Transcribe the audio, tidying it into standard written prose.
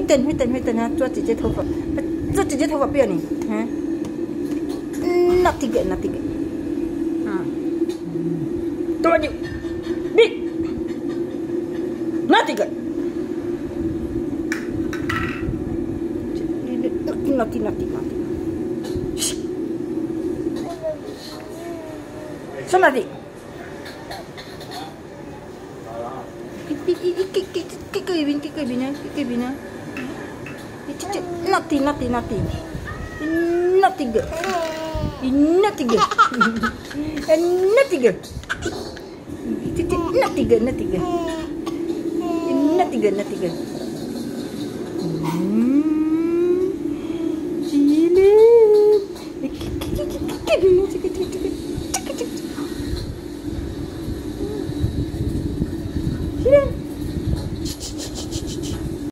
哈，抓姐姐头发，抓姐姐头发不要你，哈，那tiga，多久？Big，那tiga，nanti，so nanti。Kik ke ibin ha. Nanti. Sila.